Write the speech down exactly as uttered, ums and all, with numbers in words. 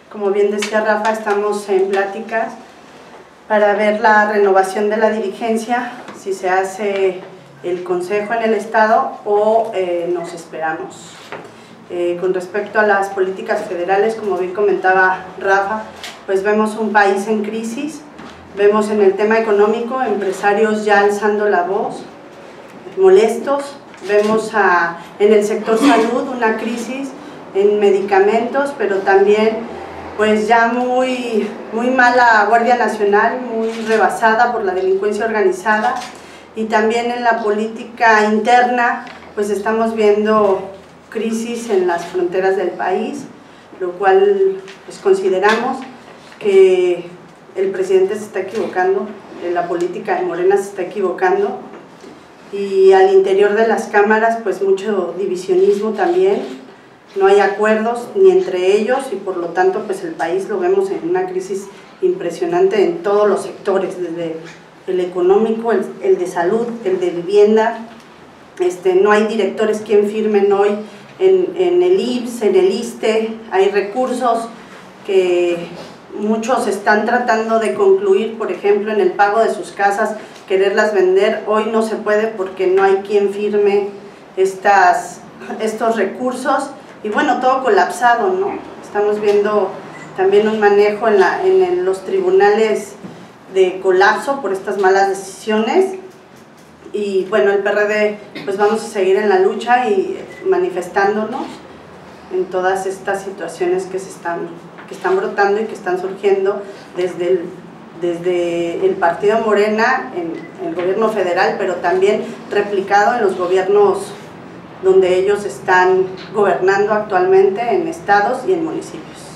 Como bien decía Rafa, estamos en pláticas para ver la renovación de la dirigencia, si se hace el Consejo en el Estado o eh, nos esperamos. Eh, con respecto a las políticas federales, como bien comentaba Rafa, pues vemos un país en crisis, vemos en el tema económico empresarios ya alzando la voz, molestos, vemos a, en el sector salud una crisis en medicamentos, pero también pues ya muy, muy mala Guardia Nacional, muy rebasada por la delincuencia organizada, y también en la política interna pues estamos viendo crisis en las fronteras del país, lo cual pues consideramos que el presidente se está equivocando, la política de Morena se está equivocando, y al interior de las cámaras pues mucho divisionismo también, no hay acuerdos ni entre ellos y por lo tanto pues el país lo vemos en una crisis impresionante en todos los sectores, desde el económico, el, el de salud, el de vivienda. Este, no hay directores quien firmen hoy en, en el I M S S, en el ISSSTE, hay recursos que muchos están tratando de concluir, por ejemplo en el pago de sus casas, quererlas vender, hoy no se puede porque no hay quien firme estas, estos recursos, y bueno, todo colapsado, ¿no? Estamos viendo también un manejo en, la, en los tribunales de colapso por estas malas decisiones, y bueno, el P R D pues vamos a seguir en la lucha y manifestándonos en todas estas situaciones que se están, que están brotando y que están surgiendo desde el desde el partido Morena en, en el gobierno federal, pero también replicado en los gobiernos donde ellos están gobernando actualmente, en estados y en municipios.